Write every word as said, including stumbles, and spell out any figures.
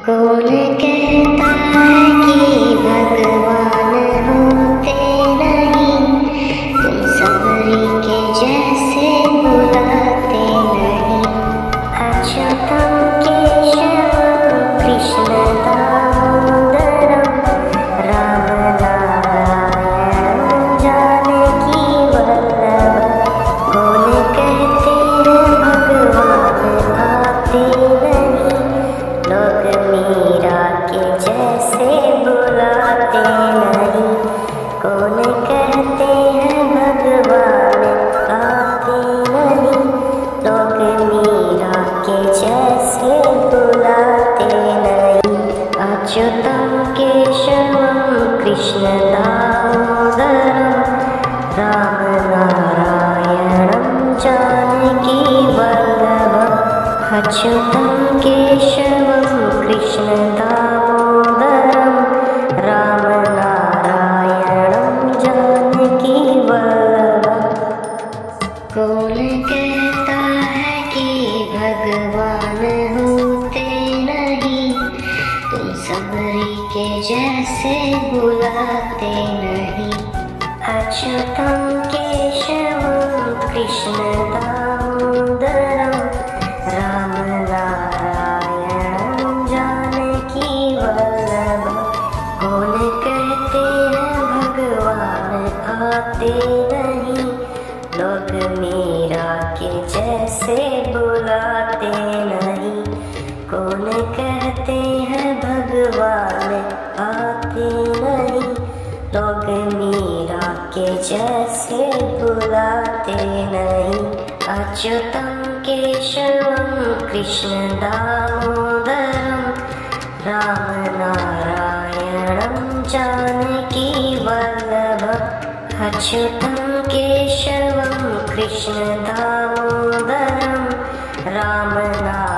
कौन कहता है कि भगवान होते नहीं, तुम सबरी के जैसे बुलाते नहीं। अच्युतम केशवम कृष्ण दामोदरम राम नारायण जानकी वल्लभ। कौन कहते हैं भगवान आते नहीं, लोग मीरा के जैसे बुलाते नहीं। कौन कहते हैं भगवान आते नहीं, लोग मीरा के जैसे बुलाते नहीं। अच्युतम केशवम कृष्ण दामोदरम राम नारायणम जानकी वल्लभ। अच्युतम केशवम कृष्ण दामोदरम राम नारायणम जानकी वल्लभ। कौन कहता है कि भगवान होते नहीं, तुम सबरी के जैसे बुलाते नहीं। अच्युतम केशवम कृष्ण दामोदरम राम नारायणम जानकी वल्लभ। कौन कहते हैं भगवान आते नहीं, लोग मीरा के जैसे बुलाते नहीं। कौन कहते हैं भगवान आते नहीं, लोग मीरा के जैसे बुलाते नहीं। अच्युतम केशवम कृष्ण दामोदरम राम नारायणम जानकी वल्लभ। अच्युतम केशवम कृष्ण दामोदरम राम नारायणम